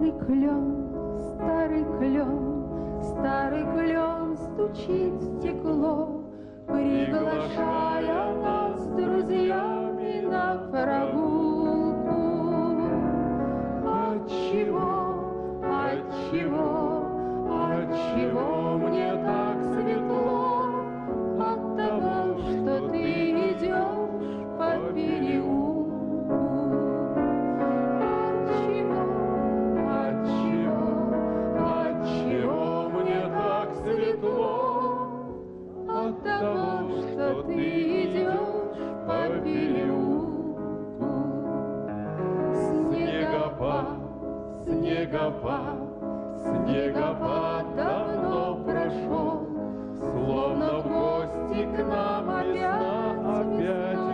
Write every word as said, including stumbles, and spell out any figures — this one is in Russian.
Старый клен, старый клен, старый клен стучит в стекло, приглашая нас с друзьями на прогулку. Отчего, отчего, отчего мне так светло? От того, что ты идешь по переулку. Отчего, отчего, отчего мне так светло? От того, что ты идешь по переулку. Снегопад, снегопад, снегопад давно прошел, словно в гости к нам опять, опять